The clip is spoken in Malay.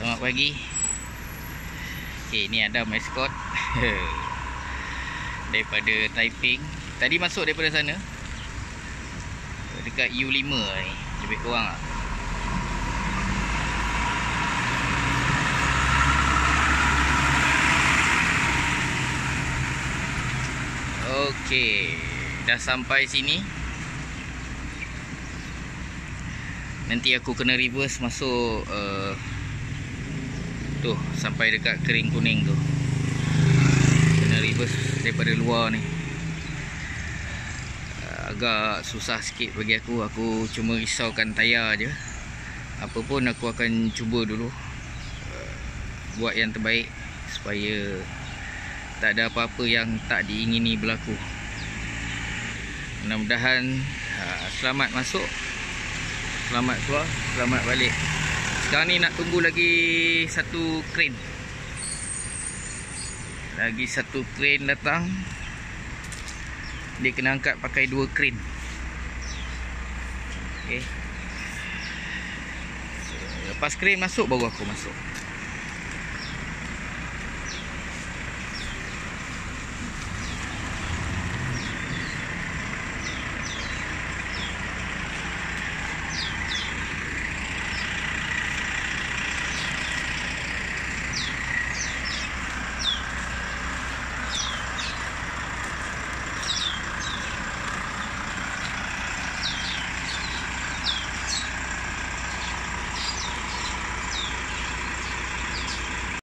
Selamat pagi. Okay, ni ada maskot daripada Taiping. Tadi masuk daripada sana, dekat U5 ni, lebih kurang lah. Okey, dah sampai sini. Nanti aku kena reverse masuk tu sampai dekat kering kuning tu. Kena reverse daripada luar ni. Agak susah sikit bagi aku. Aku cuma risaukan tayar je. Apa pun aku akan cuba dulu buat yang terbaik supaya tak ada apa-apa yang tak diingini berlaku. Mudah-mudahan selamat masuk, selamat keluar, selamat balik. Sekarang ni nak tunggu lagi satu kren. Lagi satu kren datang. Dia kena angkat pakai dua kren. Okay. Lepas kren masuk baru aku masuk.